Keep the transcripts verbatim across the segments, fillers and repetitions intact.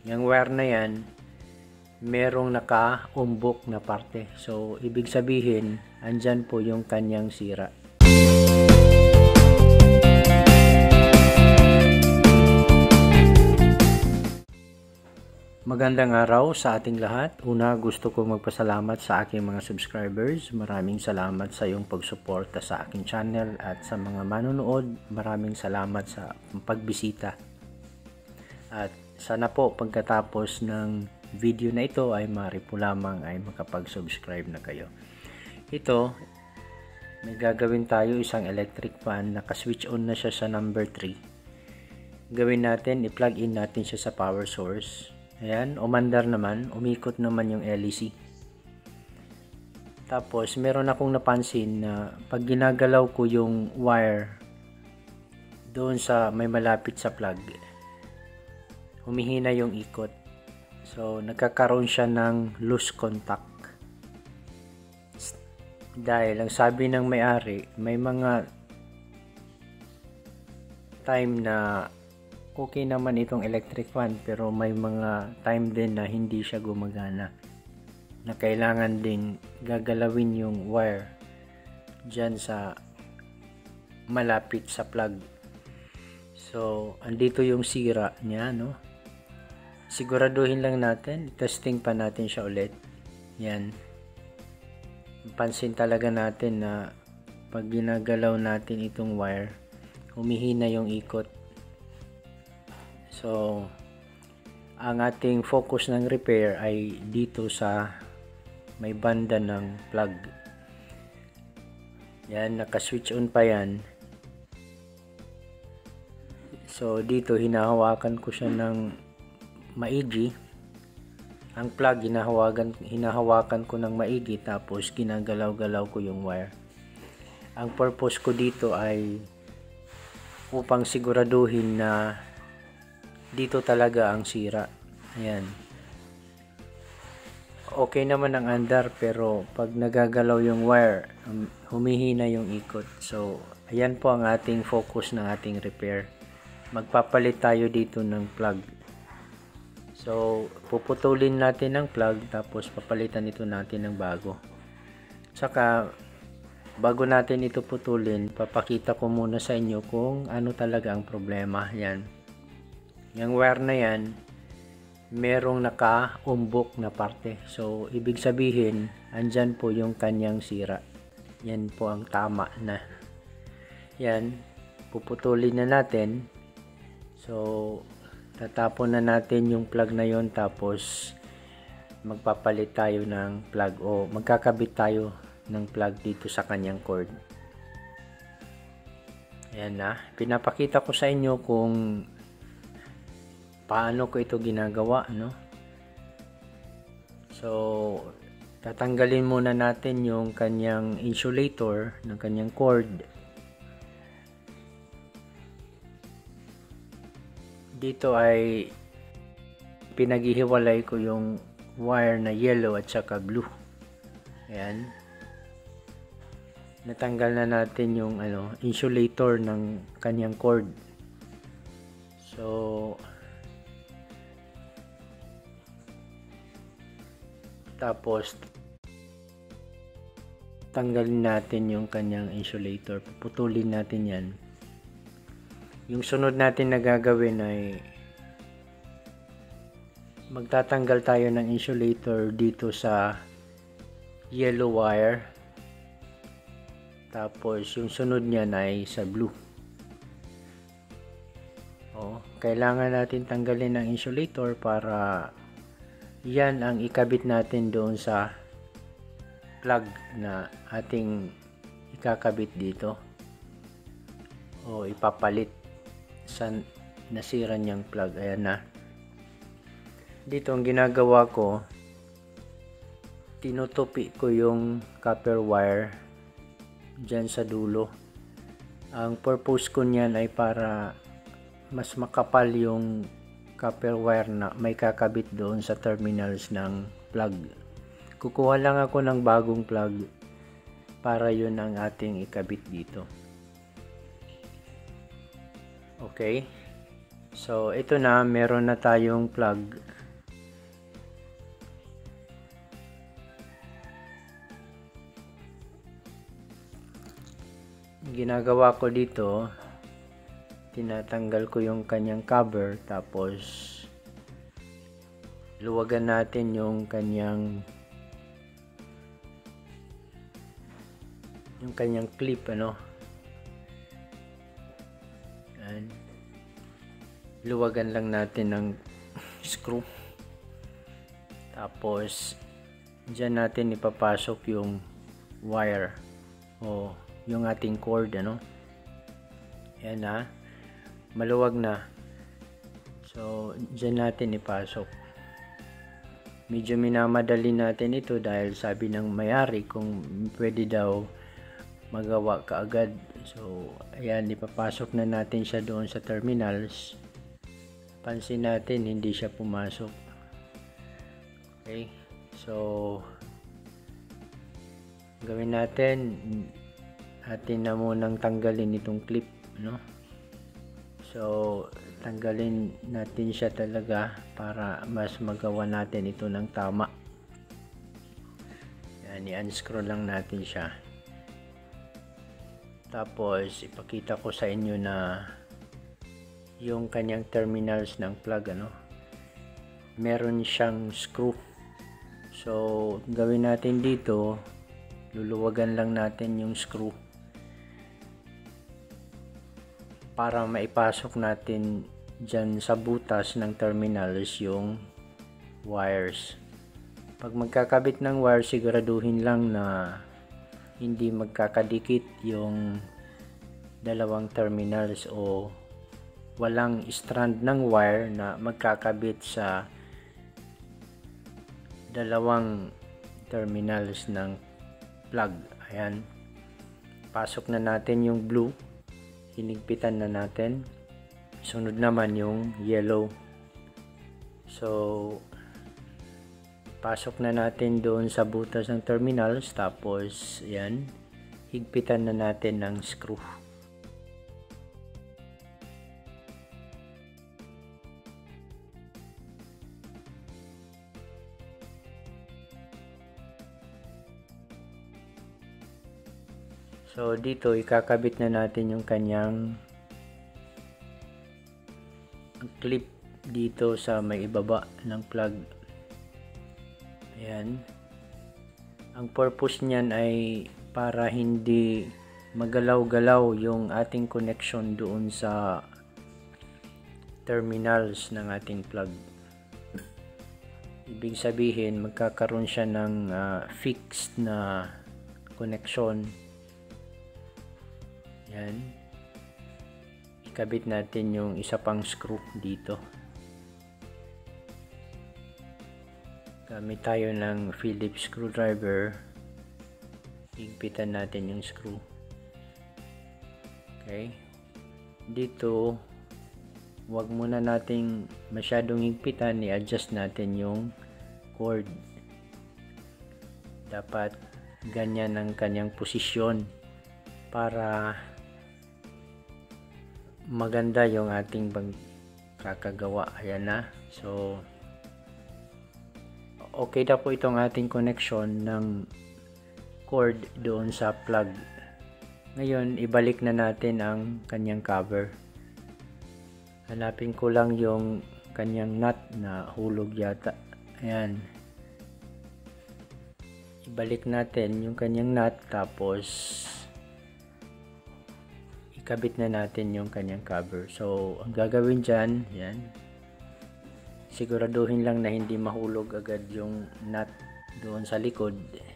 Yung wire na yan, merong naka-umbok na parte. So, ibig sabihin, andyan po yung kanyang sira. Magandang araw sa ating lahat. Una, gusto kong magpasalamat sa aking mga subscribers. Maraming salamat sa iyong pagsuporta sa aking channel at sa mga manonood. Maraming salamat sa pagbisita. At sana po pagkatapos ng video na ito ay maaari po lamang ay makapag-subscribe na kayo. Ito, may gagawin tayo isang electric fan. Naka-switch on na siya sa number three. Gawin natin, i-plug in natin siya sa power source. Ayan, umandar naman, umikot naman yung L E C. Tapos, meron akong napansin na pag ginagalaw ko yung wire doon sa may malapit sa plug, humihina yung ikot. So, nagkakaroon siya ng loose contact. Dahil, ang sabi ng may-ari, may mga time na okay naman itong electric fan, pero may mga time din na hindi siya gumagana, na kailangan din gagalawin yung wire dyan sa malapit sa plug. So, andito yung sira niya, no? Siguraduhin lang natin, testing pa natin siya ulit. Yan. Pansin talaga natin na pag ginagalaw natin itong wire, humihina yung ikot. So, ang ating focus ng repair ay dito sa may banda ng plug. Yan, naka-switch on pa yan. So, dito hinahawakan ko siya ng maigi. Ang plug, hinahawakan, hinahawakan ko ng maigi, tapos ginagalaw-galaw ko yung wire. Ang purpose ko dito ay upang siguraduhin na dito talaga ang sira. Ayan. Okay naman ang andar, pero pag nagagalaw yung wire, humihina yung ikot. So, ayan po ang ating focus ng ating repair. Magpapalit tayo dito ng plug. So, puputulin natin ang plug, tapos papalitan ito natin ng bago. Saka, bago natin ito putulin, papakita ko muna sa inyo kung ano talaga ang problema. Yan. Yung wire na yan, merong naka-umbok na parte. So, ibig sabihin, andyan po yung kanyang sira. Yan po ang tama na. Yan, puputulin na natin. So, tatapon na natin yung plug na yon, tapos magpapalit tayo ng plug o magkakabit tayo ng plug dito sa kanyang cord. Ayan na. Pinapakita ko sa inyo kung paano ko ito ginagawa, no? So, tatanggalin muna natin yung kanyang insulator ng kanyang cord. Dito ay pinaghihiwalay ko yung wire na yellow at saka blue. Ayan. Natanggal na natin yung ano, insulator ng kanyang cord. So, tapos tanggalin natin yung kanyang insulator, puputulin natin yan. Yung sunod natin na gagawin ay magtatanggal tayo ng insulator dito sa yellow wire, tapos yung sunod niyan ay sa blue. O, kailangan natin tanggalin ng insulator para yan ang ikabit natin doon sa plug na ating ikakabit dito o ipapalit sa nasira niyang plug. Ayan na. Dito ang ginagawa ko, tinutupi ko yung copper wire dyan sa dulo. Ang purpose ko niyan ay para mas makapal yung copper wire na may kakabit doon sa terminals ng plug. Kukuha lang ako ng bagong plug para yun ang ating ikabit dito. Okay, so ito na, meron na tayong plug ginagawa ko dito, tinatanggal ko yung kanyang cover, tapos luwagan natin yung kanyang yung kanyang clip, ano. Yan. Luwagan lang natin ng screw, tapos dyan natin ipapasok yung wire o yung ating cord, ano. Yan na, maluwag na, so dyan natin ipasok. Medyo minamadali natin ito dahil sabi ng may-ari kung pwede daw magawa kaagad. So ayan, ipapasok na natin siya doon sa terminals. Pansin natin hindi siya pumasok. Okay, so gawin natin, atin na munang tanggalin itong clip, no? So tanggalin natin siya talaga para mas magawa natin ito ng tama. Yan, i-unscrew lang natin siya. Tapos ipakita ko sa inyo na yung kanyang terminals ng plug, ano, meron siyang screw. So gawin natin dito, luluwagan lang natin yung screw para maipasok natin dyan sa butas ng terminals yung wires. Pag magkakabit ng wire, siguraduhin lang na hindi magkakadikit yung dalawang terminals o walang strand ng wire na magkakabit sa dalawang terminals ng plug. Ayan, pasok na natin yung blue, hinigpitan na natin. Sunod naman yung yellow. So pasok na natin doon sa butas ng terminals, tapos yan, higpitan na natin ng screw. So dito ikakabit na natin yung kanyang clip dito sa may ibaba ng plug. Ayan. Ang purpose niyan ay para hindi magalaw-galaw yung ating connection doon sa terminals ng ating plug. Ibig sabihin, magkakaroon siya ng uh, fixed na connection. Yan. Ikabit natin yung isa pang screw dito. Gamit tayo ng Phillips screwdriver. Higpitan natin yung screw. Okay. Dito, wag muna nating masyadong higpitan, i-adjust natin yung cord. Dapat ganyan ang kanyang posisyon para maganda yung ating pagkakagawa. Ayan na. So okay na po itong ating connection ng cord doon sa plug. Ngayon, ibalik na natin ang kanyang cover. Hanapin ko lang yung kanyang nut na hulog yata. Ayan. Ibalik natin yung kanyang nut, tapos ikabit na natin yung kanyang cover. So ang gagawin dyan, yan, siguraduhin lang na hindi mahulog agad yung nut doon sa likod.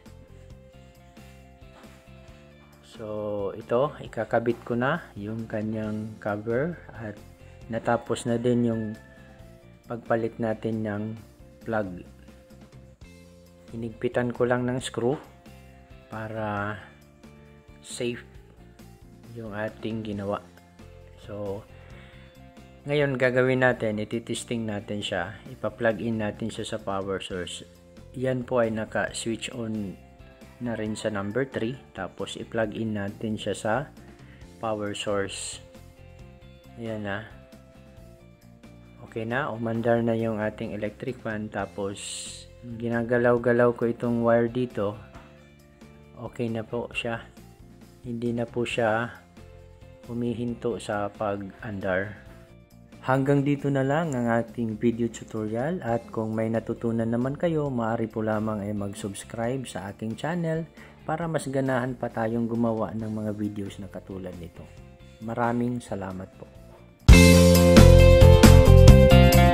So ito, ikakabit ko na yung kanyang cover at natapos na din yung pagpalit natin ng plug. Hinigpitan ko lang ng screw para safe yung ating ginawa. So ngayon gagawin natin, ititesting natin siya, ipa-plug in natin siya sa power source. Yan po ay naka-switch on na rin sa number three, tapos i-plug in natin siya sa power source. Ayan na. Okay na, umandar na yung ating electric fan. Tapos ginagalaw-galaw ko itong wire dito, okay na po siya. hindi na po siya humihinto sa pag-andar. Hanggang dito na lang ang ating video tutorial, at kung may natutunan naman kayo, maaari po lamang ay mag-subscribe sa aking channel para mas ganahan pa tayong gumawa ng mga videos na katulad nito. Maraming salamat po.